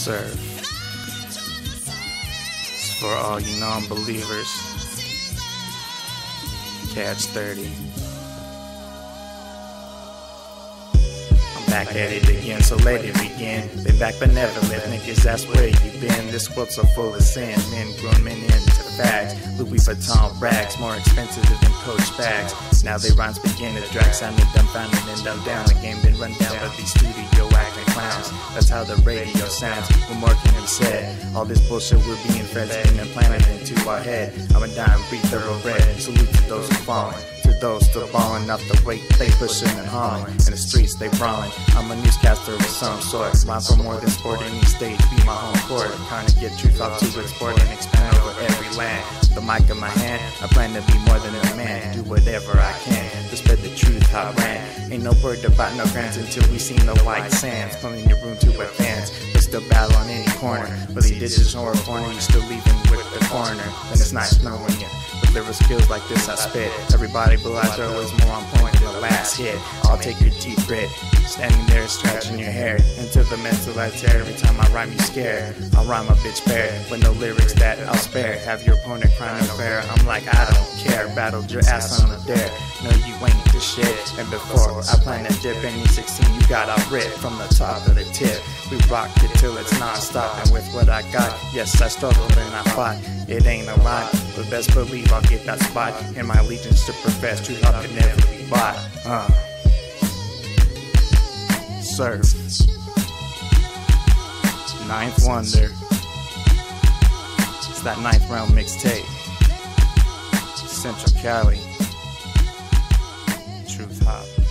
Serf. It's for all you non-believers. Catch 30. I'm back at it again, so let it begin. Been back but never left, niggas, that's where you been. This world's so full of sin, men grown men into fags. Louis Vuitton rags, more expensive than Coach bags. Now they rhymes begin to drag, sounding dumbfounded and dumbed down. The game been run down by these studio acting clowns. That's how the radio sounds. What more can be said? All this bullshit we're being fed, being implanted into our head. I'm a dying breed, thoroughbred. Salute to those who fallen. To those still balling up the weight, they pushing and hauling. In the streets they brawling. I'm a newscaster of some sort. Rhyme for more than sport, any stage be my home court. I'm trying to get truth out to export and expand over every land. The mic in my hand, I plan to be more than a man. Do whatever I can to spread the truth how I ran. Ain't no word about no grants until we seen the white sands. Pulling your room to advance, but still battle on any corner. Really digits or a corner, you still leaving with the corner. Then it's nice knowing you. Lyrical skills like this I spit. Everybody but I throw is more on point than the last hit. I'll take your teeth grit, standing there scratching your hair. Into the mental I tear, every time I rhyme you scared. I'll rhyme a bitch bare, with no lyrics that I'll spare. Have your opponent crying unfair, I'm like I don't care. Battled your ass on the dare, no you ain't the shit. And before I plan to dip any 16 you got out rip from the top of the tip. We rocked it till it's non-stop, and with what I got, yes I struggled and I fought. It ain't a lot, but best believe I'll get that spot. In my allegiance to profess, true love can never be bought. Serf. Ninth Wonder. It's that ninth round mixtape. Central Cali. Truth Hop.